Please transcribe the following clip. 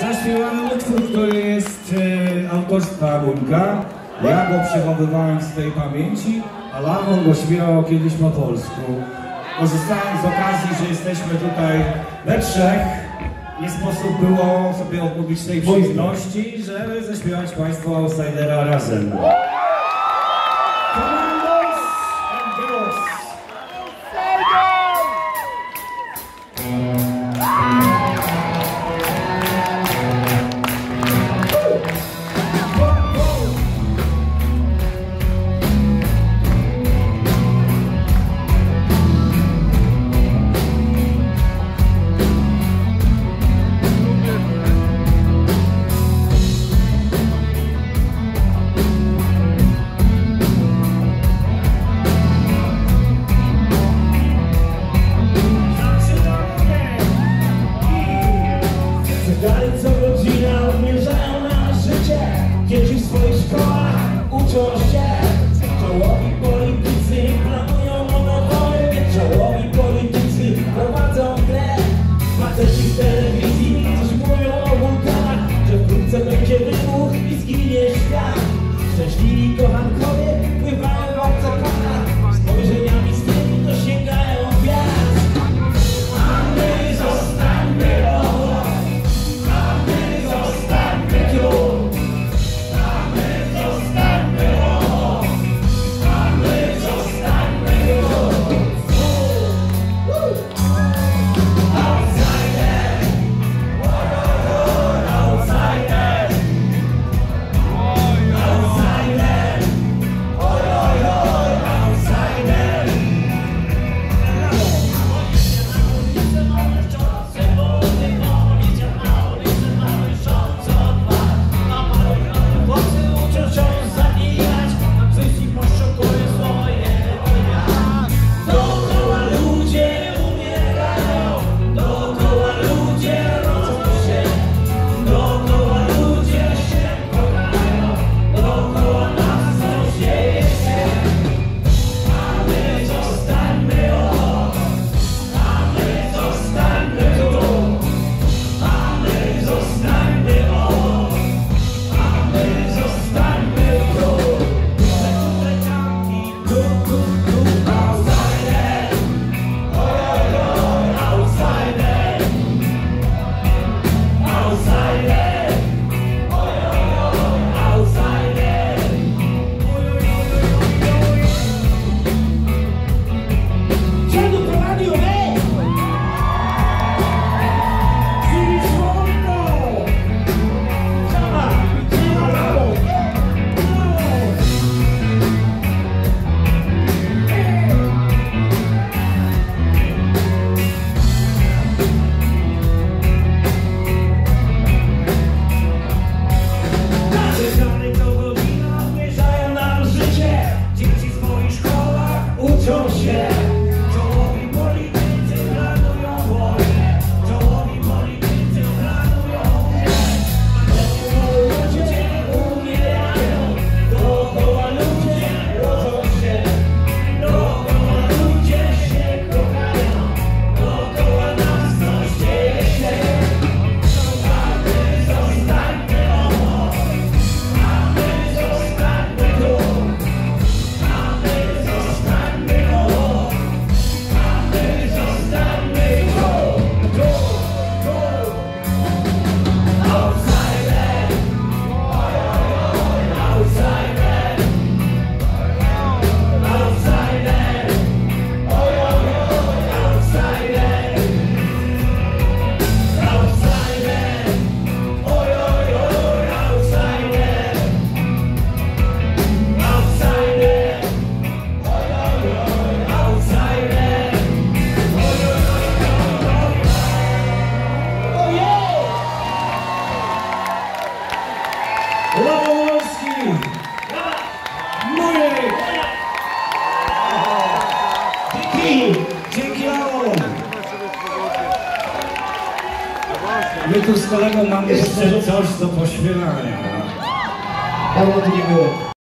Zaśpiewany utwór, który jest autorstwa Gunka. Ja go przechowywałem z tej pamięci, a Lawon go śpiewał kiedyś po polsku. Korzystając z okazji, że jesteśmy tutaj we trzech, nie sposób było sobie odmówić tej przyjemności, żeby zaśpiewać Państwu Outsidera razem. Commandos and girls. Co godzina odmierzają na życie. Dzieci w swoich szkołach uczą się. Czołowi politycy planują monopoly. Czołowi politycy prowadzą grę. Faceci w telewizji coś mówią o wulkanach, że wkrótce będzie wybuch i zginie świat. Szczęśliwi kochankowie pływają w oceanach, spojrzeniami z tymi dosięgają gwiazd. A my zostańmy Dzięki Lawon! My tu z kolegą mamy jeszcze coś do pośpiewania. Dawno tu nie było.